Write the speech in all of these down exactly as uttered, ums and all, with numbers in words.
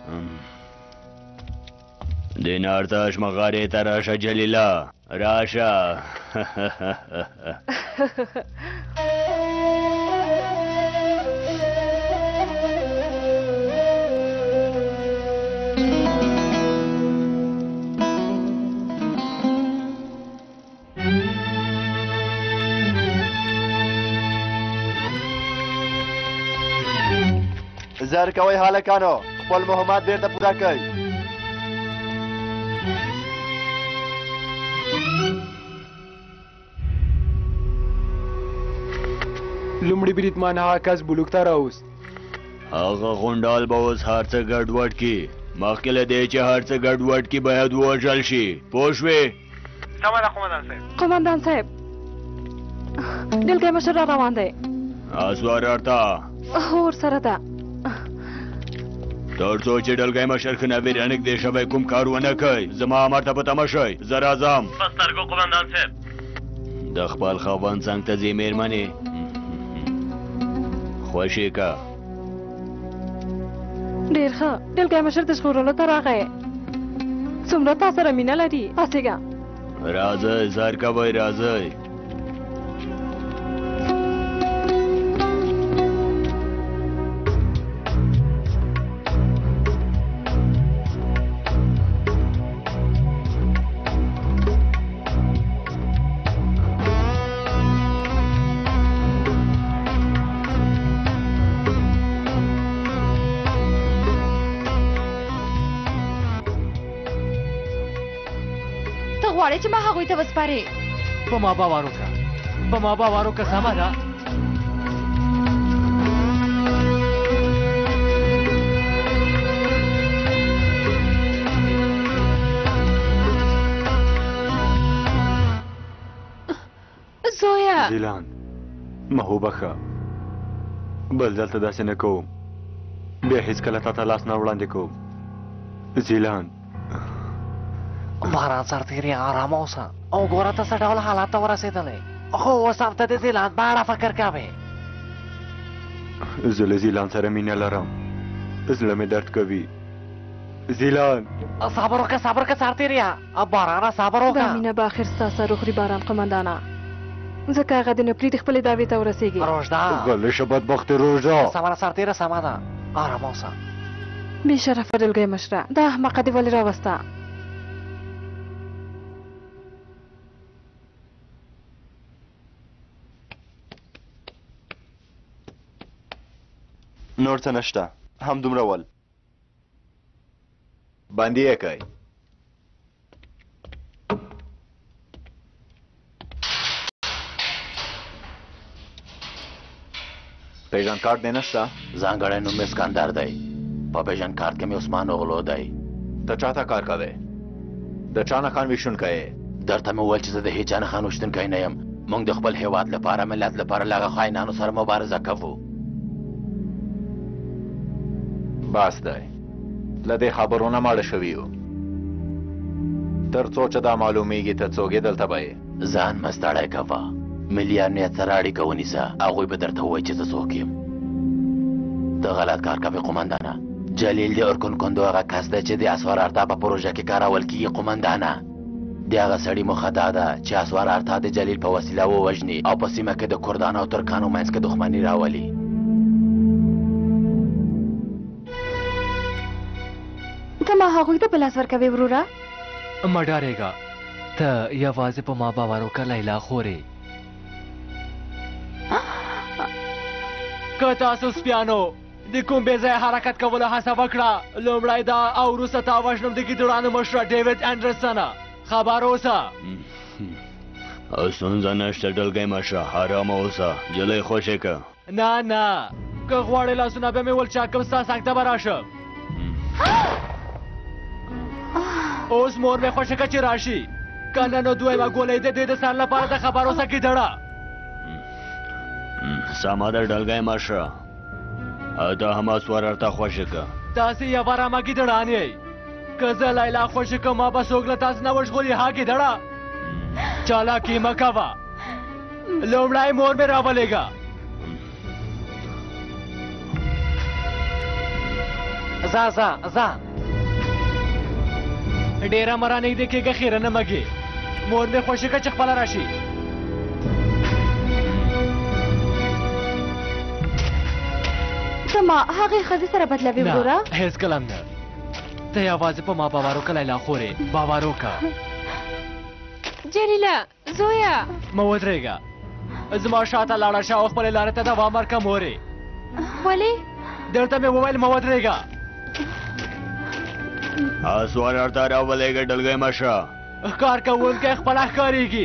دینارتاش مغاری تا راشه جلیلا راشه. زر کوي هلکانو خپل مهمات بیرته پوره کړئ. لومړي بریدمان هغه کس بلوک ته راوست. هغه غونډال به اوس هر څه ګډوډ کړي. مخکې له دې چې هر څه ګډوډ کړي باید ووژل شي. پوه شوې؟ سمه ده قومندان صاحب. قومندان صاحب ډلګی مشر را روان دی. اسوار ارتا هو ورسره ده. تر څو چې ډلګی مشر ښه نویر نږدې شوی کوم کار ونه کوي زما امر ته په تمه شئ. زه راځم. په سترګو قومندان صاحب. د خپل خاوند څنګ ته ځې مېرمنې خوشې که. ډېر ښه. ډلګی مشر د ژغورلو ته راغی. څومره تا سره مینه لري. پاڅېږه. راځئ زر کوئ راځئ. غواړې چې ما هغوی ته وسپارې؟ په ما باور وکړه. په ما باور وکړه. سمه ده. زویه زیلان ما وبخه. بل دلته داسې نه کوم. بیا هېڅکله تا ته لاس نه وړاندې کوم. زیلان باران سرتېري ارامه اوسه او ګوره ته څه ډول حالات ته ورسېدلی. خو اوس هم ته د زیلان په اړه فکر کوې. زه له زیلان سره مینه لرم. زړه مې درد کوي. زیلان صبر وکړه صبر وکړه سرتېریا. بارانه صبر وکړه. دا مینه به اخر ستا سر وخوري باران قمندانه. ځکه هغه د نپري د خپلې دعوې ته ورسېږي. روژده غلې شه بدبختې روژده. سمه ده سرتېره سمه ده. ارامه اوسه. بې شرفه ډلګی مشره. دا احمقه دې ولې راوسته؟ نور څه نشته. هم دومره ول. باندې یې کوئ. پیژن کارت دی نشته؟ ځانګړی نوم مې اسکندر دی. په پیژن کارت کې مې عثمان اوغلو دی. ته چاته کار کوې؟ د چا نښان ویشونکی یې؟ درته مې وویل چې زه د هېچا نښان ویشتونکی نه یم. موږ د خپل هېواد لپاره ملت لپاره له هغه خاینانو سره مبارزه کوو. بس دی. له دې خبرو نه ماړه شوي یو. تر څو چې دا معلومیږي ته څوک یې دلته به یې. ځان مه ستړی کوه. ملي امنیت سره اړیکه ونیسه. هغوی به درته ووایي چې زه څوک یم. ته غلط کار کوې قومندانه. جلیل د ارکن کندو هغه کس دی چې د اسوار ارتا په پروژه کې کارول کېږي قومندانه. د هغه سړي موخه دا ده چې اسوار ارتا د جلیل په وسیله ووژني او په سیمه کې د کردانو او ترکانو منځ کې دښمني راولي. ته ما هغوی ته په لاس ورکوې وروره؟ مه ډارېږه. ته یوازې په ما باور وکړه لیلا خورې. که تاسو سپیانو د کوم بې ځایه حرکت کولو هڅه وکړه لومړی دا او وروسته تا وژنم د ګیدړانو مشره ډیوډ انډرسنه. خبر اوسه. ستونزه نشته ډلګی مشره. ارامه اوسه. جلۍ خوشې که. نه نه که غواړې لاسونه به مې ولچاکم ستا څنګ ته به راشم. اوس مور مې خوښه که چې راشي. که نه نو دویمه ګولۍ د دې د سر لپاره د خبر اوسه ګیدړه. سمه ده ډلګی مشره. ته هم اسوار ارتا خوښه که. تاسې یوه رمه ګیدړان یئ. که زه لیلا خوښه کړم ما به څوک له تاسې نه وژغوري. ها ګیدړه چالاکي مه کوه. لومړی مور مې راولېږه. ځه ځه ځه ډېره مه رانږدې کېږه خیره نه مږې مور مې خوشي که چې خپله راشي ته ما هغې ښځې سره بدلوې وروره نه هېڅکله هم نه ته یوازې په ما باور وکړه لیلا خورې باور وکړه جلیله زویا مه ودرېږه زما شاته لاړه شه او خپلې لارې ته دوام ورکړه مورې ولې درته مې وویل مه ودرېږه آسوار ارتا راولېږه ډلګی مشه ښکار کوونکی خپله ښکارېږي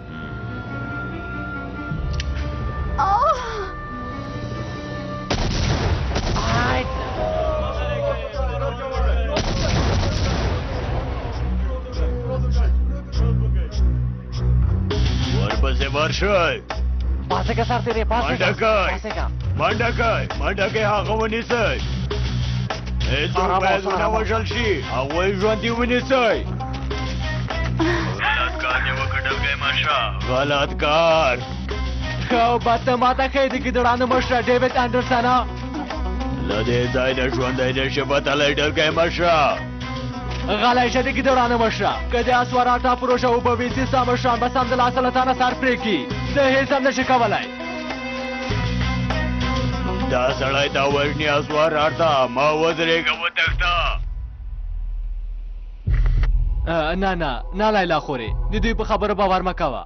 ورپسې ورشئ پاسېږه سرتېرې منډه کوئ پاسېږه منډه کوئ منډه کوئ هغه ونیسئ هېڅوک باید ونه وژل شي هغوی ژوندي ونیسئ غلط کار دې وکړ ډلګی مشه غلط کار ښه او بد ته ماته ښایي د ګیدړانو مشره ډیوډ انډرسنه له دې ځای نه ژوندی نشي وتلی ډلګی مشه غلی شه د ګیدړانو مشره که د اسواراټا پروژه اوبه ویسي ستا مشران به سمدلاسه له تا نه سر پرې کړي ته هېڅ هم نشي کولی دا سړی تا وژني اسوارارتا ما ودرېږه وتښته نه نه نه لیلا خورې د دوی په خبرو باور مه کوه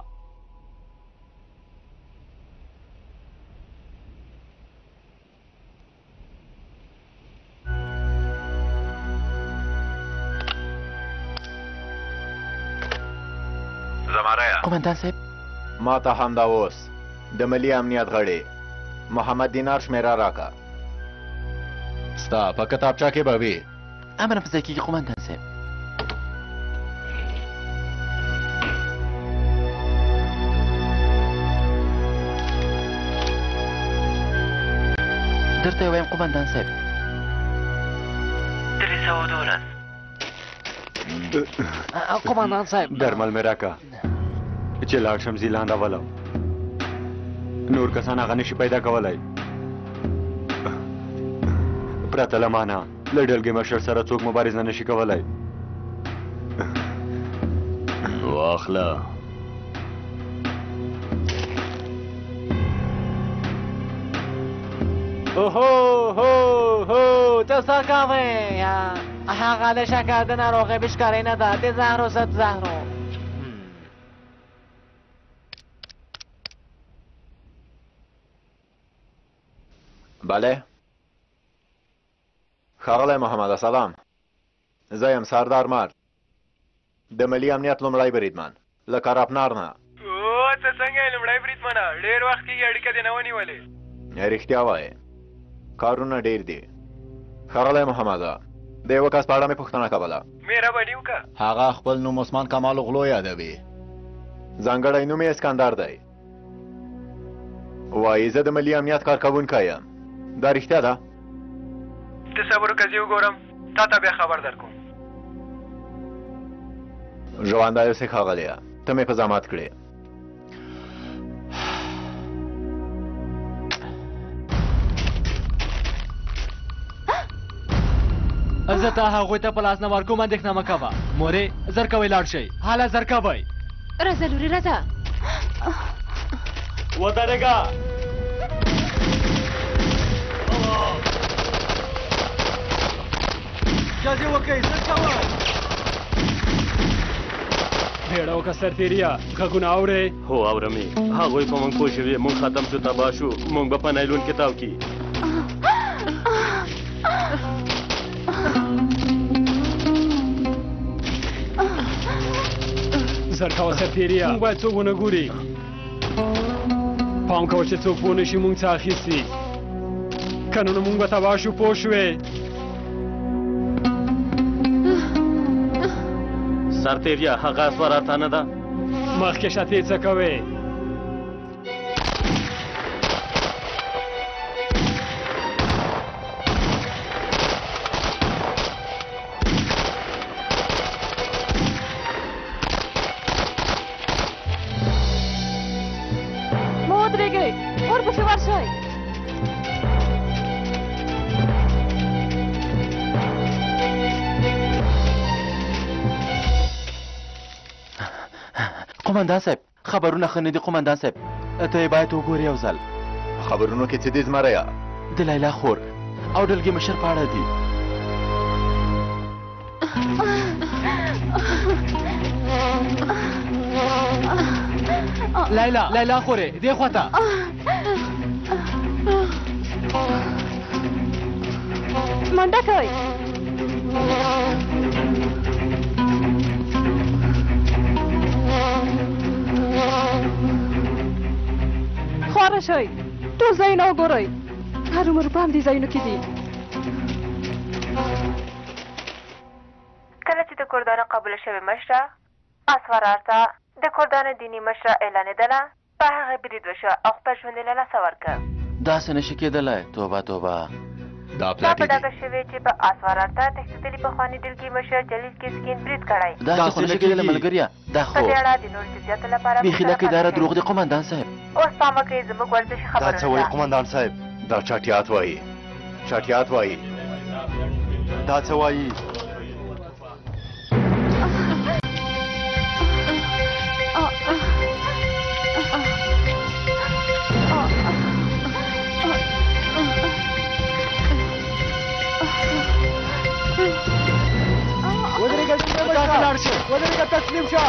قومندان صاحب ما ته همدا اوس د ملي امنیت غړي محمد دینار شمیره راکا ستا په کتابچه کې به وي امر په ځای کېږي قومندان صاحب درته وایم قومندان صاحب درې سوه دولس قومندان صاحب درمل مې راکه چې لاړ شم زیلان راولم نور کسان هغه نشي پیدا کولی پرته له ما نه له ډلګې مشر سره څوک مبارزه نشي کولی واخله اوهو هو هو ته څه کوې هغه د شکر د ناروغۍ بشکارۍ نه ده د زهرو ضد زهرو بله ښاغلی محمد سلام زه یم سردار مار د ملي امنیت لومړی بریدمن له کارپنار نه او څه څنګه یې لومړی بریدمنه ډېر وخت کېږي اړیکه دې نه ونیولې رښتیا وایې کارونه ډېر دي ښاغلی محمد د یوه کس په اړه مې پوښتنه کوله مهرباني وکړه هغه خپل نوم عثمان کمال غلو یادوي ځانګړی نوم یې اسکندر دی وایي زه د ملي امنیت کارکوونکی یم دا رښتیا ده د صبر کزي وګورم تا ته بیا خبر درکوم ژوندی اوسې ښاغلیه ته مې په زحمت کړې زه ته هغوی ته په لاس نه ورکوم اندېښنه مه کوه مورې زر کوئ لاړ شئ هله زر کوئ راځه لورې راځه ودرېږه جازې وکئ زر کوئ بیړه وکړه سرتېریا غږونه اورې هو اورم یې هغوی په موږ پوه شوي موږ ختم شو تباه شو موږ به په نایلون کې تاو کي زر کوه سرتېریا موږ باید څوک ونه ګوري پام کوه چې څوک پوه نه شي موږ څه اخیستي که نه نو موږ به تباه شو پوه شوې سرتېریا هغه اسوارارتا نه ده مخکې شاتې څه کوې مه ودرېږئ ورپسې ورشئ قومندان صاحب خبرونه ښه نه دي قومندان صاحب ته یې باید وګورې یو ځل خبرونو کې څه دي زمریا د لیلا خور او ډلګي مشر په اړه دي لیلا لیلا خورې دې خواته منډه کوئ خواره شئ ټول ځایونه وګورئ هرومرو په همدې ځایونو کې دي کله چې د کردانو قبوله شوې مشره اسوارار ته د کردانو دیني مشره اعلانېدله په هغه برید وشو او خپل ژوند یې له لاسه ورکړ داسې نشي کېدلی توبه توبه دا دا په ډاګه شوې چې په اسوارار ته تښتېدلي پخواني ډلګي مشر جلیل کسکین برید کړی داسې خو نشي کېدلی ملګریه دا په خو دې اړه د نورو جزیاتو لپاره بیخي لکه اداره دروغ دي قومندان صاحب اوس پام وکړئ زموږ ورزشي دا څه وایي خبرونه قومندان صاحب دا چټیات وایي چټیات وایي دا څه وایي ودرېږه تاسې لاړ شئ ودرېږه تسلیم شه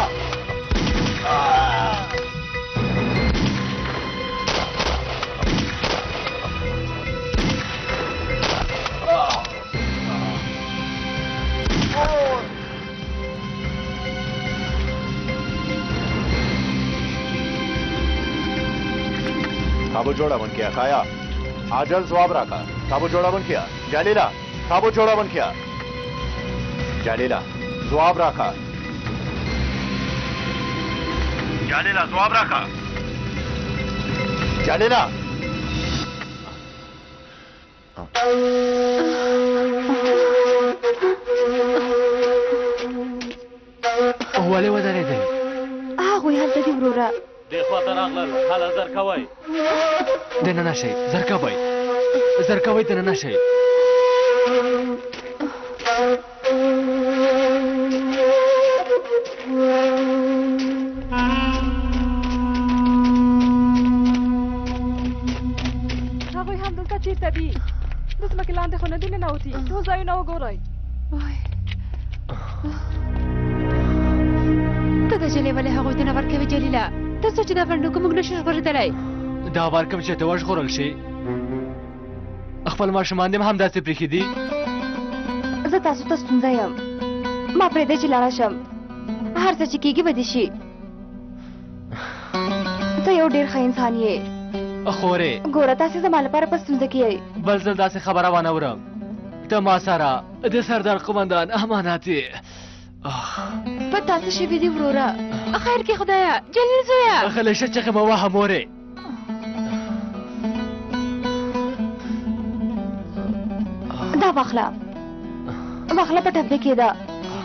ताबो जोड़ा बन किया खाया आजल जवाब रखा ताबो जोड़ा बन किया जालीला ताबो जोड़ा बन किया जालीला जवाब रखा जालीला जवाब रखा जालीला ولې ودرېدئ هغوی هلته دي وروره دې خواته راغلل هله زر کوئ دننه شئ زر کوئ زر کوئ دننه شئ هغوی همدلته چېرته دي د ځمکې لاندې خو نه دي ننوتي ټول ځایونه وګورئ ته د جلې ولې هغوی ته نه ورکوې جلیله ته څه چې دا بنډوکو موږ نشو ژغورېدلی دا ورکم چې ته وژغورل شي خپل ماشومان دې هم همداسې پرېښي دي زه تاسو ته ستونزه یم ما پرېږدئ چې لاړه شم هر څه چې کېږي به دې شي ته یو ډېر ښه انسان یې خورې ګوره تاسې زما لپاره په ستونزه کې یئ بل ځل داسې خبره وانهورم ته ما سره د سردار قمندان امانت یې په تاسې شوي دي وروره خیر کې خدایه جلیل زویه غلی شه چغې مه وهه مورې دا واخله واخله په ټپې کې ده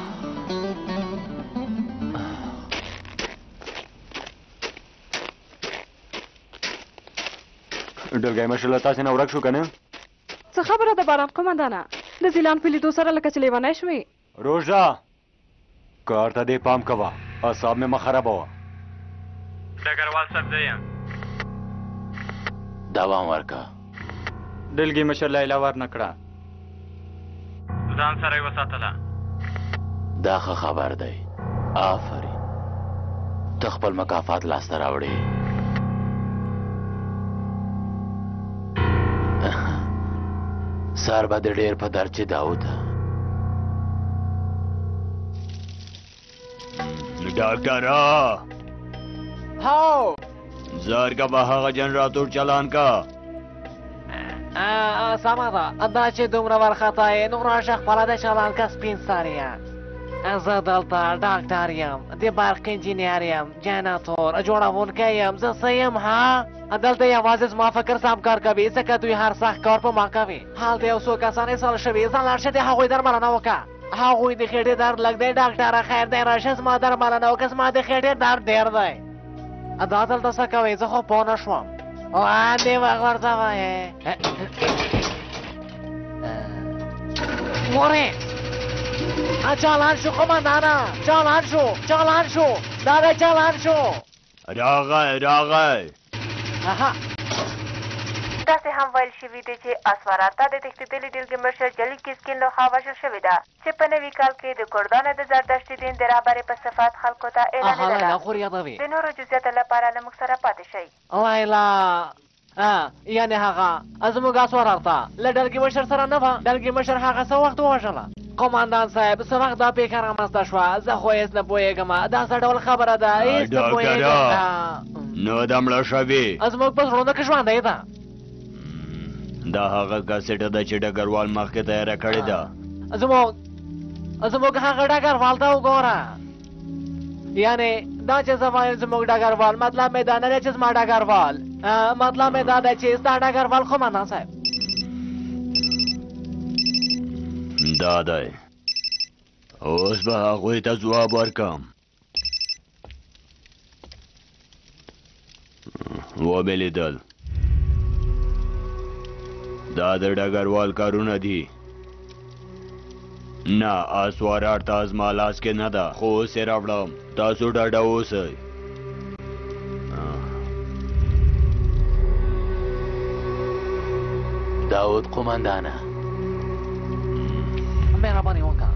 ډلګی مشر له تاسې نه ورک شو که نه څه خبره ده باران قمندانه د زیلان په لیدو سره لکه چې لیونی شوې روژه کار ته دې پام کوه اعصاب مې مه خرابوه ډګروال صاحب زه یم دوام ورکه ډلګي مشر لیلا ور نه کړه ځان سره یې وساتله دا ښه خبر دی آفرین ته خپل مکافات لاسته راوړې سار به دې ډېر په در چې داود ډاکټره هاو زار کا به هغه جنراتور چالان کا سمه ده دا چې دومره وارخطا یې نو راشه خپله د چالان که سپین ساریه زه دلته ډاکټر یم د برق انجینیر یم جنراتور جوړونکی یم زه څه یم ها دلته یوازې زما فکر سم کار کوي ځکه دوی هر سخت کار په ما کوي هلته یو څو کسان ایسال شوي ځان لاړ شه د هغوی درملنه وکړه هغوی د خېټې درد لږ دی ډاکټره خیر دی راشه زما درملنه وکړه زما د خېټې درد ډېر دی دا دلته څه کوئ زه خو پوه نه شوم وړاندې وغورځوئ مورې چالان شو قمندانه چالان شو چالان شو دادا چالان شو راغی راغی اها داسې هم ویل شوي دي چې اسوارار ته د تښتېدلي ډلګې مشر جلیل کیسکین لخوا وژل شوې ده چې په نوي کال کې د کردانو د زردشتي دین د رهبرۍ په صفت خلکو ته اعلانېدله د نورو جزیاتو لپاره له موږ سره پاتې شئ لیلا اه یعنې هغه زموږ اسوارار ته له ډلګې مشر سره نه وه ډلګې مشر هغه څه وخت ووژله قوماندان صاحب څه وخت دا پېښه رامنځته شوه زه خو هېڅ نه پوهېږم دا څه ډول خبره ده هېڅ نه پوهېږم نو د مړه شوې زموږ په زړونو کې ژوندۍ ده دا هغه کاسېټه ده چې ډګروال مخکې تیاره کړې ده زموږ زموږ هغه ډګروال ته وګوره یعنې دا چې زه وایم زموږ ډګروال مطلب مې دا نه دی چې زما ډګروال مطلب مې دا دی چې ستا ډګروال قومندان صاحب دا دی اوس به هغوی ته ځواب ورکم ومې لیدل دا د ډګروال کارونه دي نه اسوارار ته زما لاس کې نه ده خو اوس یې راوړم تاسو ډاډه اوسئ داود قومندانه مهرباني وکړه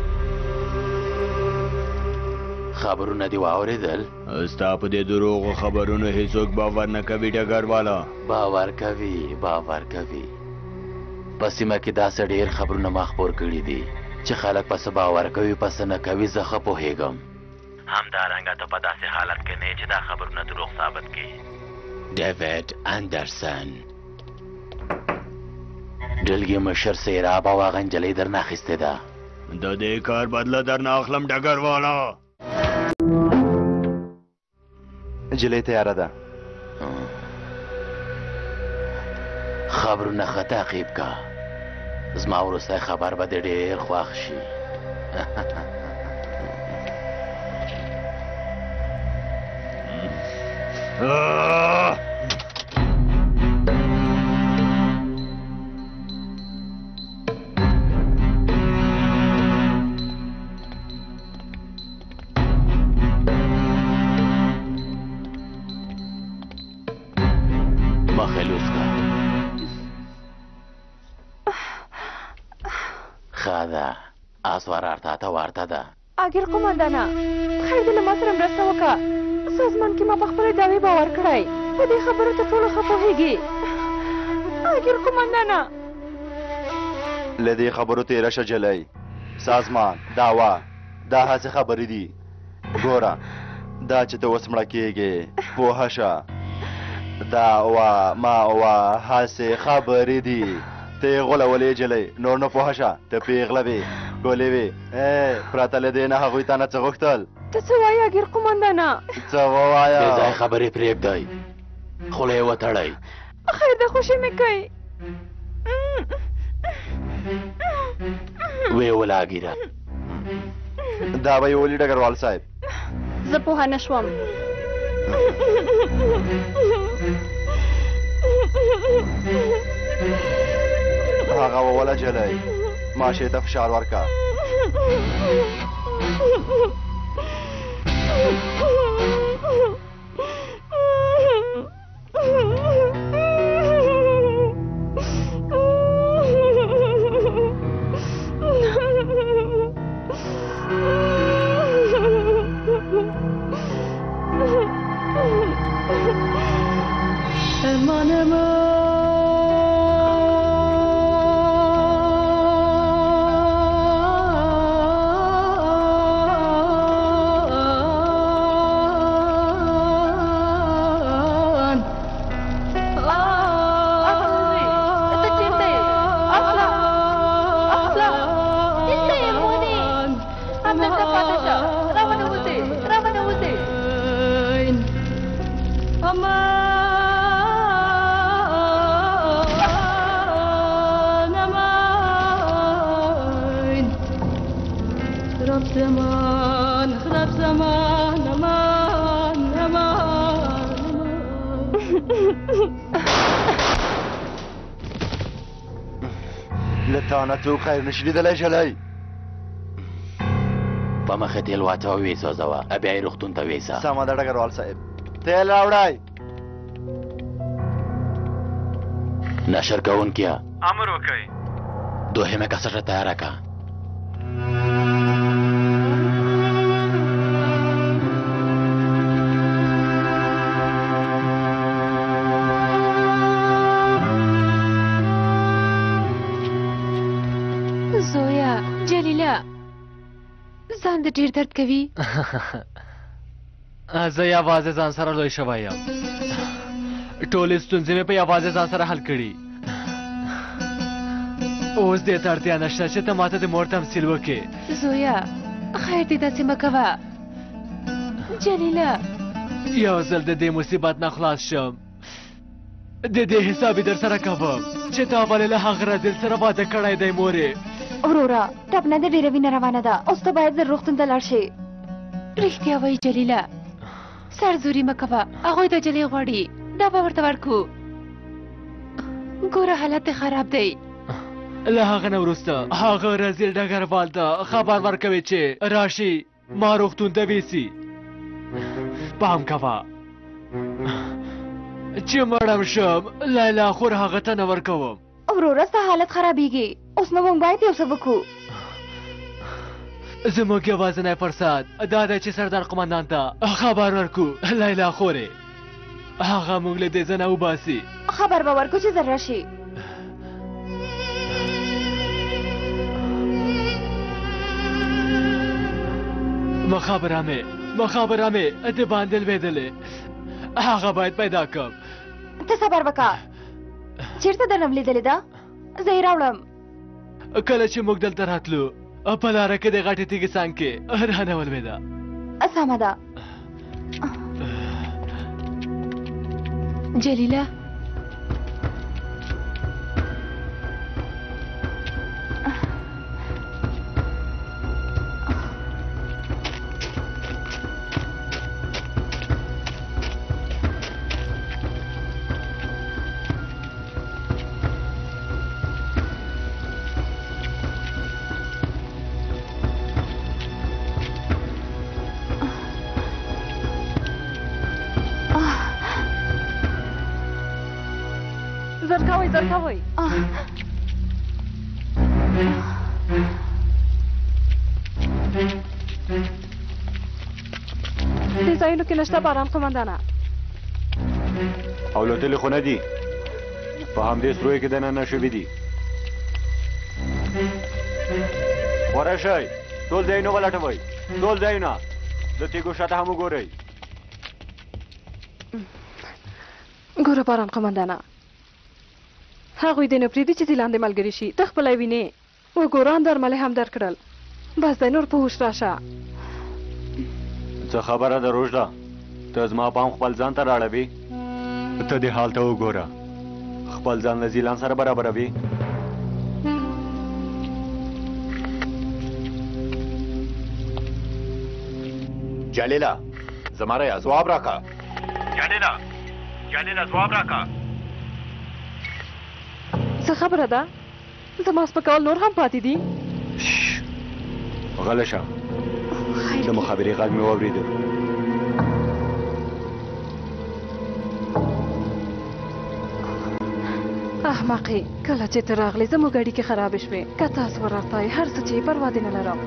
خبرونه دې واورېدل ستا په دې دروغو خبرونو هېڅوک باور نه کوي ډګرواله باور کوي باور کوي په سیمه کې داسې ډېر خبرونه ما خپور کړي دي چې خلک پس باور کوي پس نه کوي زه ښه پوهېږم همدارنګه ته په داسې حالت کې نه چې دا خبرونه دروغ ثابت کړي ډیوډ انډرسن ډلګي مشر سیراب او هغه نجلۍ درنه اخیستې ده د دې کار بدله درنه اخلم ډګرواله نجلۍ تیاره ده خبرونه ښه تعقیب کا زما وروستی خبر به دې ډېر خوښ شي اسوارار ته ته ورته ده اګر قومندانه خیر دې له ما سره مرسته وکړه سازمان کې ما په خپلې دعوې باور کړی په دې خبرو ته ټولو ښه پوهېږي اګر قومندانه له دې خبرو تېره شه جلۍ سازمان دعوه دا هسې خبرې دي ګوره دا چې ته اوس مړه کېږې پوهه شه دعوه ماوه هسې خبرې دي ته یې غولولې جلۍ نور نه پوهه شه ته پېغله وې ګولې وې پرته له دې نه هغوی تا نه څه غوښتل ته څه وایې اګر قومندانه څه ووایه بې ځای خبرې پرېږدئ خوله یې وتړئ خیر ده خوشي مې کوي ویې ولاګیره دا به یې ولي ډګروال صاحب زه پوهه نه شوم هغه ووله جلۍ ماشې ته فشار ورکړه له تا نه څوک خیر نشي لیدلی جلۍ په مخه تیل واچوه ویې سوځوه بیا یې روغتون ته ویسه. سمه ده ډګروال صاحب. تیل راوړئ. نشر کوونکیه امر وکړئ. دوهمه کسټه تیاره کړه. زویا جلیله ځان د ډیر درد کوي. زه یوازې ځان سره لوی شوی یم. ټولې ستونزې مې په یوازې ځان سره حل کړي. اوس دې ته اړتیا نشته چې ته ماته د مور تمثیل وکړې. زویا خیر دې داسې مه کوه. جلیله یو ځل د دې مصیبت نه خلاص شم د دې حساب یې در سره کوم چې تا ولې له هغه رذیل سره واده کړی دی مورې. وروره ټپنه د ډېره وینه روانه ده. اوس ته باید زر روغتون ته لاړ شې. رښتیا وایي جلیله سرزوري مه کوه. هغوی د جلۍ غواړي دا به ورته ورکو. ګوره حالت یې خراب دی. له هغه نه وروسته هغه رذیل ډګروال ته خبر ورکوي چې راشي ما روغتون ته ویسي. پام کوه چې مړم شم لیلا خور هغه ته نه ورکوم. وروره ستا حالت خرابېږي. اوس نو موږ باید یو څه وکړو. زموږ یوازینی فرصت دا دی چې سردار قمندان ته خبر ورکو لیلا خورې هغه موږ له دې ځای نه وباسي. خبر به ورکو چې زر راشي. مخابره مې مخابره مې د باندې لوېدلې هغه باید پیدا کړم. ته صبر وکړه. چېرته درنم لیدلې ده؟ زه یې راوړم. کله چې موږ دلته راتلو په لاره کې د غټې تیږې څنګ کې رانه ولوېده. سمه ده. جلیله زرکوئ زرکوئ. دې ځایونو کې نشته باران قمندانه. اولادلې خو نه دي په همدې سروی کې دننه شوي دي. غوره شئ ټول ځایونه ولټوئ. ټول ځایونه د تیږو شاته هم وګورئ. ګوره باران قمندانه هغوی دې نه پرېږدي چې دې لاندې ملګري شي. ته خپله وینې وګوره درملې هم درکړل. بس دی نور په هوش راشه. څه خبره ده روژده ته زما پام خپل ځان ته راړوې. ته دې حال ته وګوره خپل ځان له زیلان سره برابروې. جلیله زما ریا ځواب راکړه. جلیله جلیله ځواب راکړه. څه خبره ده؟ زما سپکول نور هم پاتې دي. غلی شه. د مخابرې غږ مې واورېده. احمقې کله چې ته راغلې زموږ اړیکې خرابې شوې. که تاسو ورته هر څه چې پروا دې نه لرم.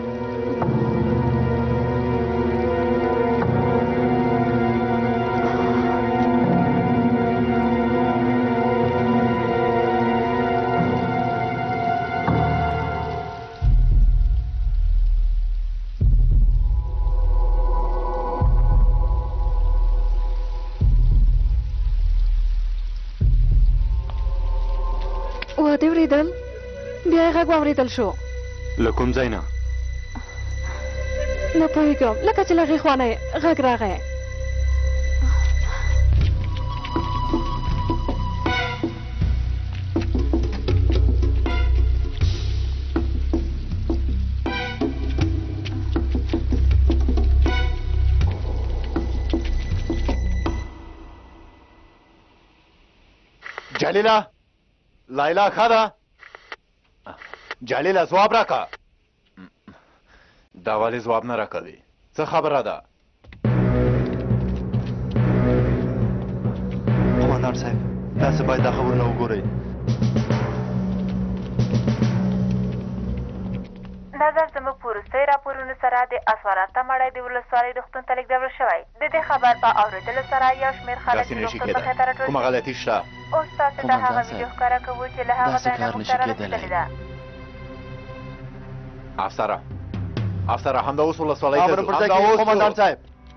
واده اورېدل بیا یې غږ واورېدل شو. له کوم ځای نه؟ نه پوهېږم لکه چې له هغې خوا نه غږ راغی. جلیله لایلا ښه ده؟ جلیله ځواب راکړه. دا ولې ځواب نه راکوي؟ څه خبره ده؟ قومندان صاحب تاسو باید دا خبرونه وګورئ. نظر زموږ په وروستیو راپورونو سره د اسوارات مړی د ولسوالۍ روغتون ته لېږدول شوی. د دې خبر په اورېدلو سره یو شمېر خلک د روغتون په خطر راټول کومه غلطي شته؟ اوس تاسو ته هغه ویډیو ښکاره کوو چې له هغه ځای نه موږ سره رسېدلې ده. افسره افسره همدا اوس ولسوالۍ ته امر پر ځای کې قومندان صاحب.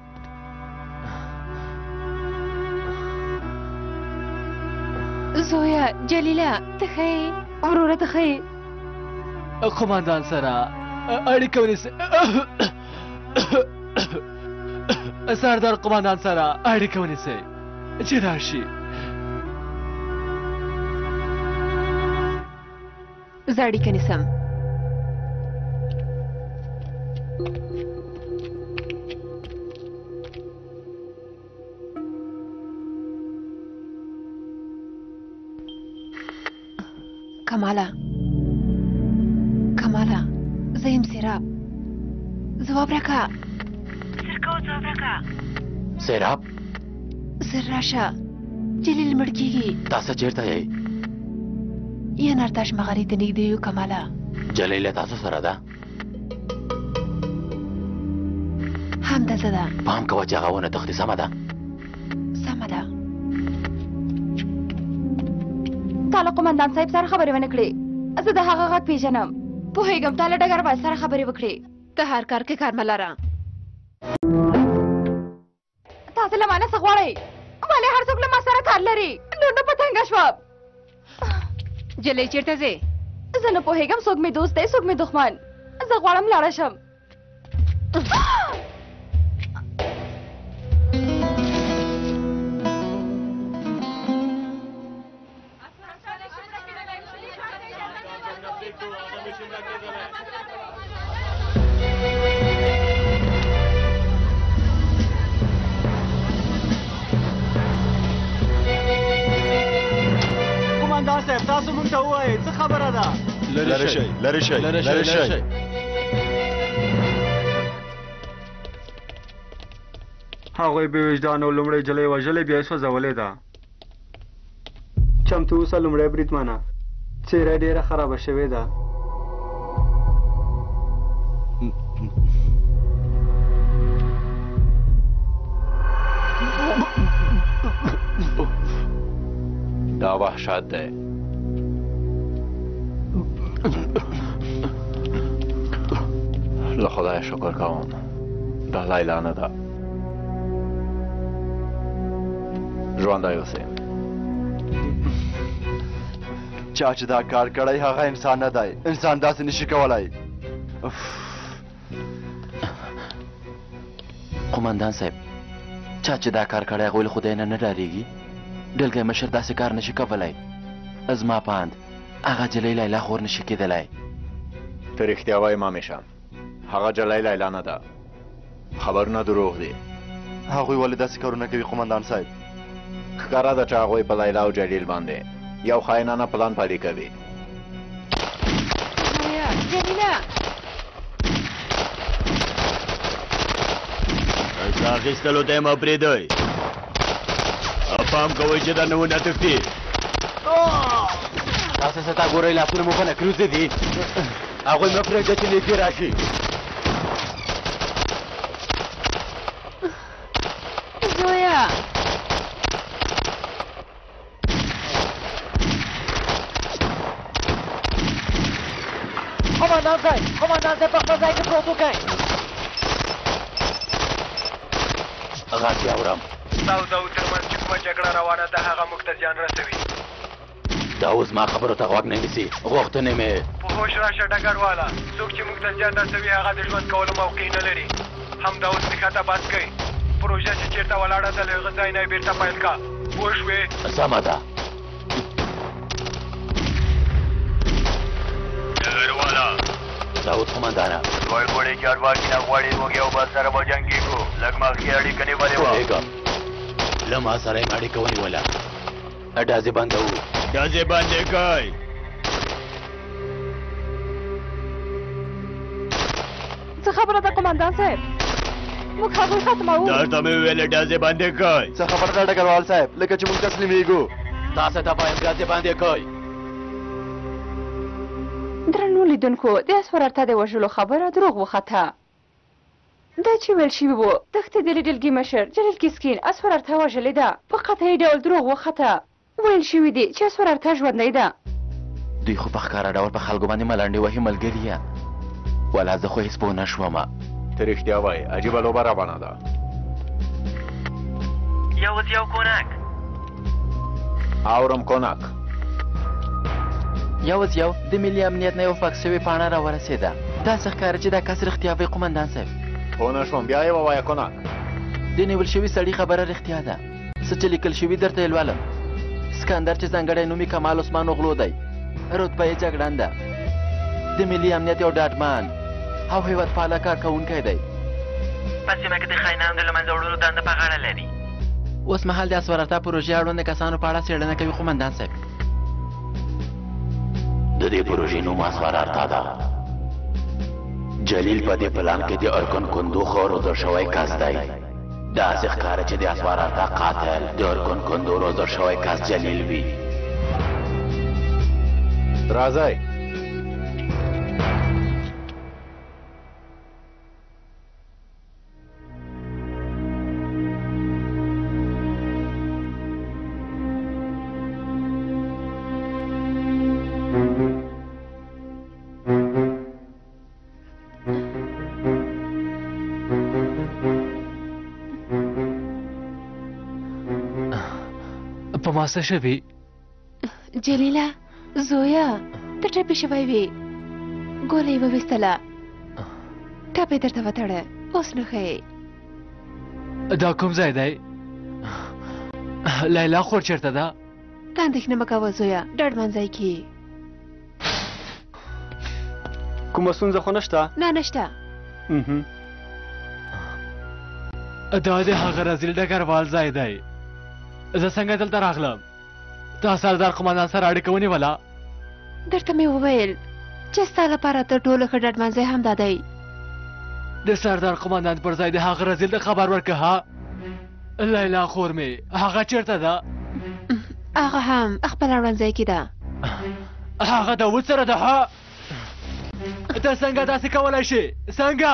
زویا جلیله ته ښه یې؟ وروره ته ښه یې؟ قومندان سره اړیکه ونیسئ. سردار قومندان سره اړیکه ونیسئ چې راشي. زه اړیکه نیسم. کماله کماله زه یم سیراب. ځواب راکړه. سرکو ځواب راکړه. سیراب زر راشه. جلیل مړ کېږي. تاسو چېرته یئ؟ یا نرتاش مغري ته نږدې یو. کماله جلیله تاسو سره ده؟ همدلته ده. پام کوه چې هغه ونه تښتي. سمه ده؟ سمه ده. تا له قومندان صاحب سره خبرې ونه کړې. زه د هغه غږ پېژنم. پوهېږم تا له ډګروال سره خبرې وکړې. ته هر کار کې کار مه لره. تاسو له مانه څه غواړئ؟ ولې هر څوک له ما سره کار لري؟ نور نه په تنګه شوم. جلۍ چېرته ځې؟ زه نه پوهېږم څوک مې دوست دی څوک مې دښمن. زه غواړم لاړه شم. قومندان صاحب تاسو مونږ ته ووایئ څه خبره ده؟ لرې شئ لرې شئ لرې شئ. هغوی بې وجدانو لومړۍ جلۍ وژلې بیا یې سوځولې ده. چمتو اوسه لومړی بریدمنه. څېره ډېره خرابه شوې ده. دا وحشت دی. له خدایه شکر کوم دا لیلا نه ده. ژوندی اوسئ. چا چې دا کار کړی هغه انسان نه دی. انسان داسې نشي کولی. قومندان صاحب چا چې دا کار کړی هغوی له خدای نه نه ډارېږي. ډلګی مشر داسې کار نشي کولی. زما پاند هغه جلۍ لیلا خور نشي کېدلی. ته رښتیا وایې مامیشه هغه جلۍ لیلا نه ده. خبرونه دروغ دي. هغوی ولې داسې کارونه کوي قومندان صاحب؟ ښکاره ده چې هغوی په لیلا او جلیل باندې یو خاینانه پلان پلي کوي. جلیله پیسه اخیستلو ته یې مه پرېږدئ. پام کوئ چې دا نه ونه تښتي. تاسو څه ته ګورئ؟ لاسونه مو په نکریزې دي. هغوی مه پرېږده چې نږدې راشي. زویا قومندان صاحب قومندان صاحب په خپل ځای کې پروت وکئ. غږ یې اورم. ستا او داود ترمنځ چې کومه جګړه روانه ده هغه موږ ته زیان رسوي. دا اوس ما خبرو ته غوږ نه نیسي. غوښتنې مې په هوش راشه ډګرواله. څوک چې موږ ته زیان رسوي هغه د ژوند کولو موقع نه لري. همدا اوس مې ښه بس کوئ. پروژه چې چېرته ولاړه ده له هغه ځای نه یې بېرته پیل کړه. پوه شوې؟ سمه ده. ډګرواله داود قومندانه لوړ ګوړې چارواکي نه غواړي موږ یو بل سره به جنګېږو. لږ مخکې اړیکه نیولې وه. پوهېږم له ما سره یې اړیکه ونیوله. ډازې بندوو. ډزې بندې کئ. څه خبره ده قومندان صاحب موږ هغوی ختموو درته مې وویل ډزې بندې کړئ څه خبره ده ډګروال صاحب لکه چې موږ تسلیمېږو تاسو ته وایم ډزې بندې کړئ درنو لیدونکو د اسفرارته د وژلو خبره دروغ وخته دا چې ویل شوي وو تښتېدلي ډلګي مشر جلیل کیسکین اسفرارته وژلې ده په قطعي ډول دروغ وخته ویل شوي دي چې اسفرارته ژوندۍ ده دوی خو په ښکاره ډول په خلکو باندې ملنډې وهي ملګریه ولا زه خو هېڅ پوه نه شومه ته رښتیا وایې عجیبه لوبه روانه ده یوازې یو کونک اورم کونک یوازې یو د ملي امنیت نه یو فاکس شوې پاڼه راورسېده داسې ښکاري چې دا کس رښتیا وایي قومندان صاحب پوه نه شوم بیا یې ووایه کونک د نیول شوي سړي خبره رښتیا ده څه چې لیکل شوي درته یې لولم سکندر چې ځانګړی نوم یې کمال عثمان اوغلو دی رتبه یې جګړن ده د ملي امنیت یو ډاډمان او هیوادپاله کارکوونکی دی په سیمه کې د خاینانو د له منځه وړلو دنده په غاړه لري اوس مهال د اسفرارته پروژې اړوند کسانو په اړه څېړنه کوي قومندان صاحب د دې پروژې نوم اسفرارته ده جلیل په دې پلان کې د ارکن کندوخ روزل شوی کس دی داسې ښکاره چې د اسفرارته قاتل د ارکن کندو روزل شوی کس جلیل وي راځئ په ما څه شوي جلیله زویا ته ټپې شوی وې ګوله یې وویستله ټپې درته وتړه اوس نه ښه دا کوم ځای دی لیلا خور چېرته ده ته اندېښنه مه کوه زویا ډاډمن ځای کې کومه ستونزه خو نشته نه نشته دا د هغه رزیل ډګروال ځای دی زه څنګه دلته راغلم تا سردار قومندان سره اړیکه ونیوله درته مې وویل چې ستا لپاره تر ټولو ښه ډاډمن ځای همدا دی د سردار قومندان پر ځای د هغه رزیل ته خبر ورکړه ها لیلا خور مې هغه چېرته ده هغه هم خپل اړوند ځای کې ده هغه داود سره ده ها ته څنګه داسې کولی شې څنګه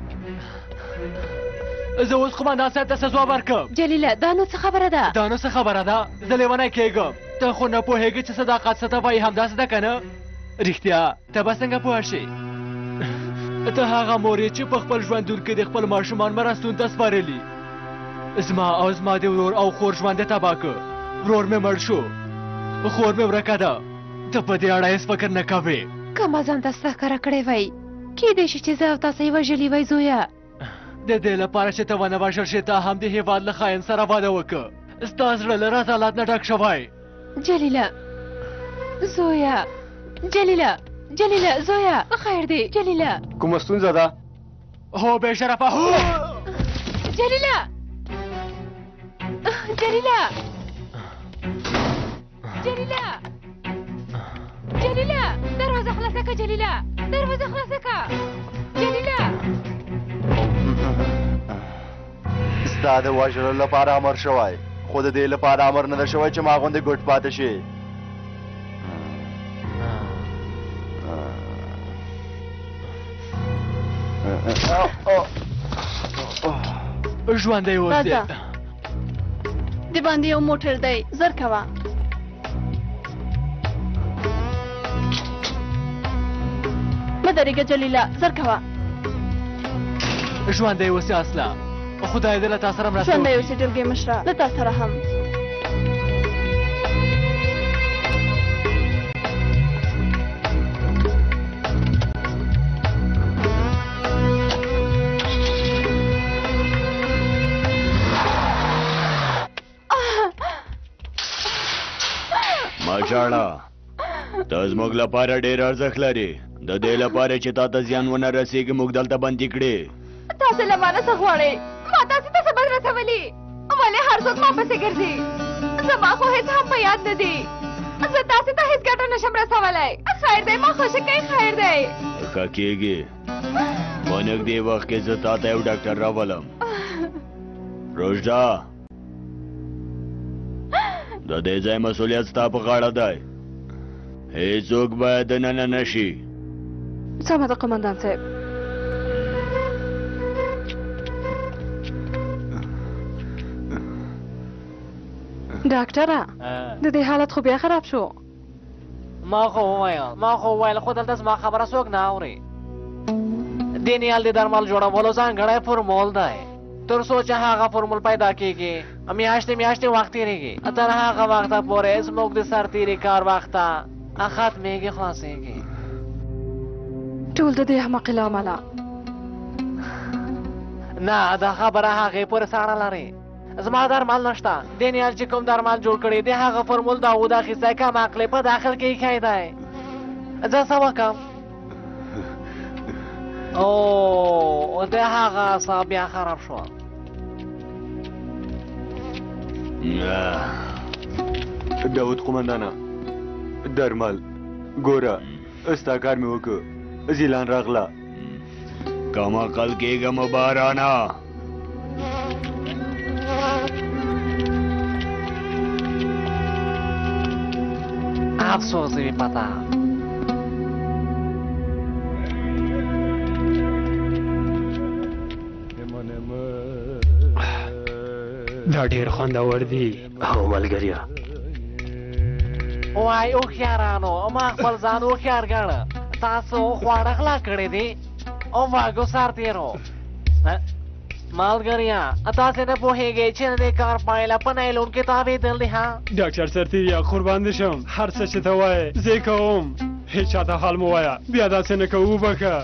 زه اوس قومندان صاحب ته څه ځواب ورکړم جلیله دا نو څه خبره ده دا نو څه خبره ده زه لیونی کېږم ته خو نه پوهېږې چې صداقت څه ته وایي همداسې ده که نه رښتیا ته به څنګه پوه شې ته هغه مور یې چې په خپل ژوندون کې د خپل ماشومان مرستون ته سپارلي زما او زما د ورور او خور ژوند یې تباه کړ ورور مې مړ شو خور مې ورکه ده ته په دې اړه هېڅ فکر نه کوې که ما ځان ته ستا ښکاره کړی وی کیدای شي چې زه او تاسو یې وژلي وی زویه د دې لپاره چې ته ونه وژل شې ته هم د هېواد له خاین سره واده وکړه ستا زړه له رذالت نه ډک شوی جلیله زویه جلیله جلیله زویه خیر دی جلیله کومه ستونزه ده هو بې شرفه هو جلیله جلیله جلیله جلیله دروازه خلاصه که جلیله دروازه خلاصه که جلیله ستا د وژلو لپاره امر شوی خو د دې لپاره امر نه ده شوی چې ما غوندې ګوټ پاتې شي ژوندی اوسې د باندې یو موټر دی زر کوه مه درېږه جلیله زر کوه ژوندی اوسې اصله خدای دې له تا سره مرسته ژوندی اوسې ډلګۍ مشره له تا سره هم ماشاءالله ته زموږ لپاره ډېر ارزښت لري د دې لپاره چې تا ته زیان ونه رسېږي موږ دلته بندي کړې تاسو له ما نه څه غواړئ ما تاسو ته سبق رسولي ولې هر څوک ما پسې ګرځي زما خو هېڅ هم په یاد نه دي زه تاسو ته هېڅ ګټه نشم رسولی خیر دی ما خوشې کوي خیر دی ښه کېږي په نږدې وخت کې زه تا ته یو ډاکټر راولم. روژده د دې ځای مسؤلیت ستا په غاړه دی. هیڅوک باید دننه نشي. سمه ده قمندان صاحب. ډاکټره د دې حالت خو بیا خراب شو. ما خو وویل ما خو وویل خو دلته زما خبره څوک نه اوري. دې نیال د درمل جوړولو ځانګړی فورمول دی. تر څو چې هغه فورمول پیدا کېږي میاشتې میاشتې وخت تېرېږي. تر هغه وخته پورې زموږ د سرتېري کار وخته ختمېږي خلاصېږي. ټول د دې احمقې له امله. نه دا خبره هغې پورې ساړه لري. زما درمل نشته. دې نیال چې کوم درمل جوړ کړي د هغه فورمول داود اخیستی کم عقلې په داخل کې ایښی دی. زه څه وکړم؟ او د هغه اعصاب بیا خراب شوه. داود قمندانه درمل ګوره ستا کار مې وکړ. زیلان راغله. کم عقل کېږه مه بارانه. افسوس وي پته. دا ډېر خوندور دي. هو ملګريه. وای هوښیارانو ما خپل ځان هوښیار ګڼه. تاسو خواړه غلا کړي دي او واګو سرتېرو. ملګريه تاسې نه پوهېږئ چې د دې کار پایله په نایلون کې تاوېدل دي. ها ډاکټر سرتېریا قربان دې شم. هر څه چې ته وایې زه یې کوم. هېچ چاته حال مه وایه. بیا داسې نه کوو وبښه.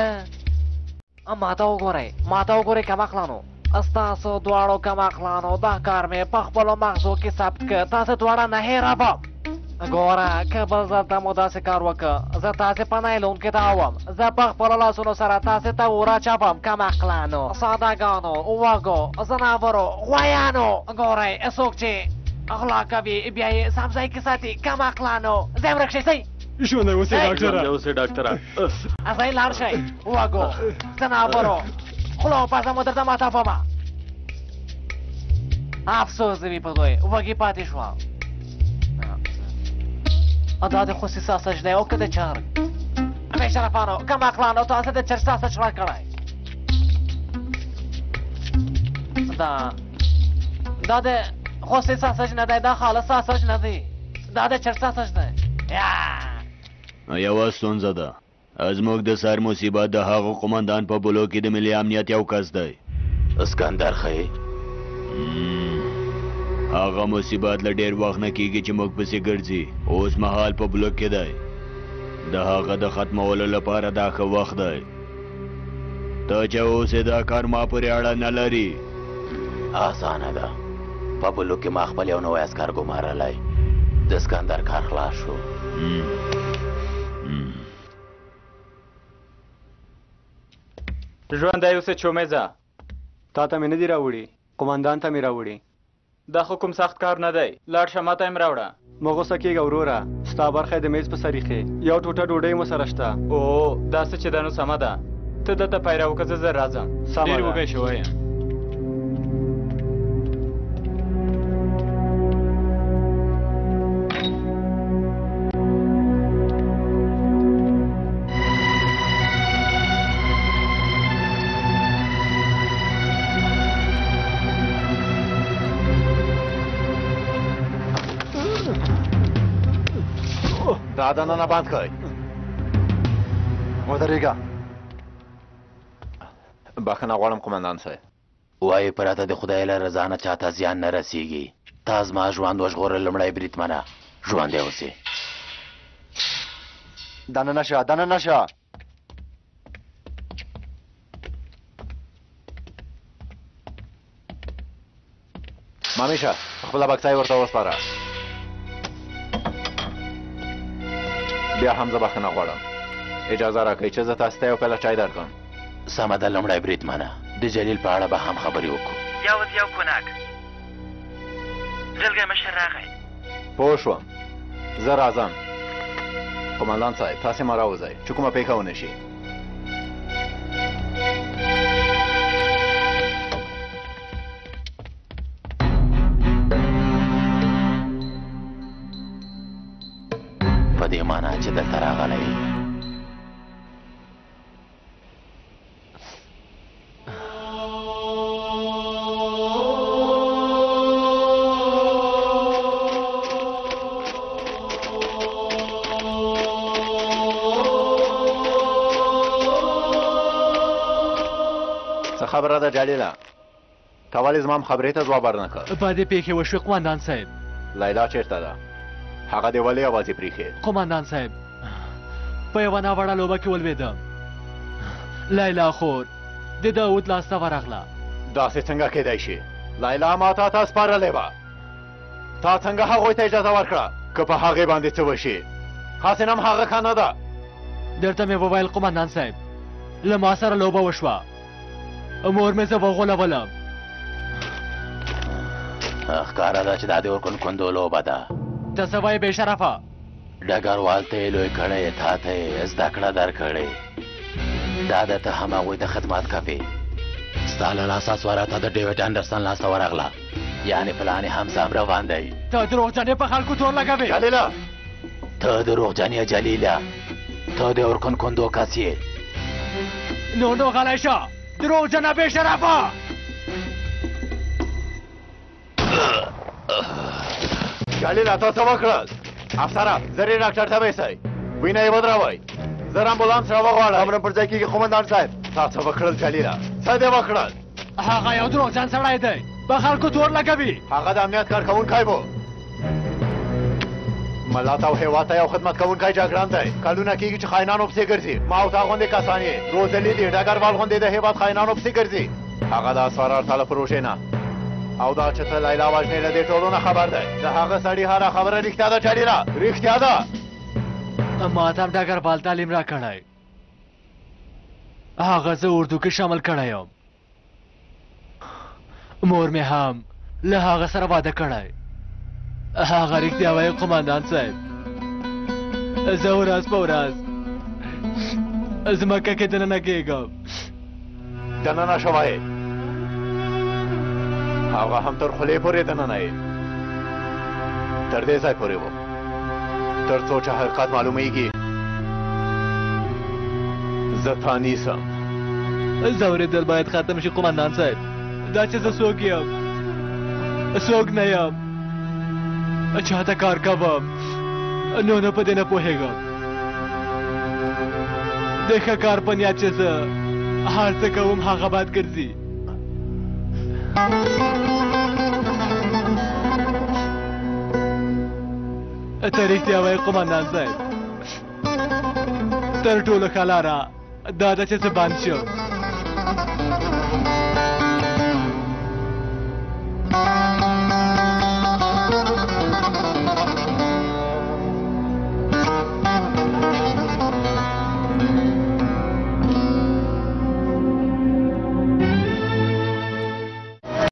ما ته وګورئ ما ته وګورئ کمعقلانو. ستاسو دواړو کمعقلانو دا کار مې په خپلو مغزو کې ثبت کړ. تاسې دواړه نه هېروم. ګوره که بل ځل ته مو داسې کار وکړه زه تاسې په نایلون کې تاوم. زه په خپلو لاسونو سره تاسې ته وراچوم. کمعقلانو سادهګانو وږو ځناورو غویانو. ګورئ څوک چې غلا کوي بیا یې سم ځای کې ساتي. کمعقلانو ځای ورک شئ. صحیح ژوندی اوسئ ډاکټره. ژوندی اوسئ ډاکټره. ځای لاړ شئ. وږو ځناورو خوله پزه مو درته ماتومه. افسوس دې وي په دوی وږي پاتې شوه. دا د خصوصي ساسج دی او که د چرګ. بې شرفانو کمعقلانو تاسې د چرګ ساسج راکړی. دا دا د خصوصي ساسج نه دی. دا خالص ساسج نه دی. دا د چرګ ساسج دی. یوه ستونزه ده. زموږ د سر مصیبت د هغه قمندان په بلو کې د ملي امنیت یو کس دی. اسکندر ښیي هغه مصیبت له ډېر وخت نه کېږي چې موږ پسې ګرځي. اوس مهال په بلوک کې دی. د هغه د ختمولو لپاره دا ښه وخت دی. ته چې اوس دا کار ما پورې اړه نه لري. اسانه ده. په بلوک کې ما خپل یو نوی عسکر ګمارلی. د اسکندر کار خلاص شو. ژوندی اوسه چومېزه. تا ته مې نه دي راوړي. قمندان ته مې راوړي. دا خو کوم سخت کار نه دی. لاړ شه ما ته یې راوړه. مه غوسه کېږه وروره. ستا برخه د میز په سر ایښې. یو ټوټه ډوډۍ مو سره شته. او دا څه چې ده نو سمه ده. ته دلته پیره وکړه زه زر راځم. ډېر وږی شوی یم. دا دننه بند کړئ. ودرېږه. بخښنه غواړم قمندان صاحب. وایي پرته د خدای له رضا نه چاته زیان نه رسیږي. تا زما ژوند وژغوره لومړی بریدمنه. ژوندی اوسې. دننه شه دننه شه. مامیشه خپله بکسه یې ورته وسپاره. بیا هم زه بخښنه غواړم. اجازه راکړئ چې زه تاسو ته یو پیاله چای درکړم. سمه ده لومړی بریدمنه. د جلیل په اړه به هم خبرې وکړو. یو اوس یو کوناک جلګی مشر راغی. پوه شوم. زه راځم. قمندان صاحب تاسې ما راوځئ چې کومه پېښه ونه شي. څه خبره ده جلیله ته ولې زما خبرې ته ځواب ورنکړ په دې پیښې وشوې قومندان صاحب لیلا چېرته ده هغه دې ولې یوازې پرېښې قومندان صاحب په یوه ناوړه لوبه کې ولوېدم لیلا خور د داود لاسته ورغله داسې څنګه کېدای شي لیلا ما تا ته سپارلې وه تا څنګه هغوی ته اجازه ورکړه که په هغې باندې څه وشي حسن هم هغه که نه ده درته مې وویل قومندان صاحب له ما سره لوبه وشوه مور مې زه وغولولم ښکاره ده چې دا د ورکن کندو لوبه ده ته څه وایې بېشرفه ډګروال ته یې لوی کړی تا ته یې زده کړه درکړې دا ده ته هم هغوی ته خدمت کوې ستا له لاسه سواره ته د ډیوډ انډرسن لاسته ورغله یعنې پلان یې هم سم روان دی ته دروغجنې په خلکو تور لګوې جلیله ته دروغجن یې جلیله ته د ورکن کندو کس یې نو نو غلی شه دروغجنه بېشرفه جلیله تا څه وکړل افسره زر یې ډاکټر ته بیسئ وینه یې ودروئ زر امبولانس راوغواړئ خبره پر ځای کېږي قومندان صاحب تا څه وکړل جلیله څه دې وکړل هغه یو دروغجن سړی دی په خلکو تور لګوي هغه د امنیت کارکوونکی و ملت او هېواد ته یو خدمت کوونکی جګړن دی کلونه کېږي چې خاینانو پسې ګرځي ما او تا غوندې کسان یې روزلي دي ډګروال غوندې د هېواد خاینانو پسې ګرځي هغه د اسفرار ته له پروژې نه او دا چې ته لیلا وژنې له دې ټولو نه خبر دی د هغه سړي هره خبره رښتیا ده جلیله رښتیا ده ما ته هم ډګروال تعلیم را کړی هغه زه اردو کې شامل کړی یم مور مې هم له هغه سره واده کړی هغه رښتیا وایي قومندان صاحب زه ورځ په ورځ ځمکه کې دننه کېږم دننه شوی هغه هم تر خولې پورې دننه یې تر دې ځای پورې و تر څو چې حقیقت معلومیږي زه تا نیسم زه اورېدل باید ختم شي قومندان صاحب دا چې زه څوک یم څوک نه یم چاته کار کوم نو نه په دې نه پوهېږم د ښه کار په نیت چې زه هر څه کوم هغه باید ګرځي ته رښتیا وایې قومندان صاحب تر ټولو ښه لاره دا ده چې زه بند شم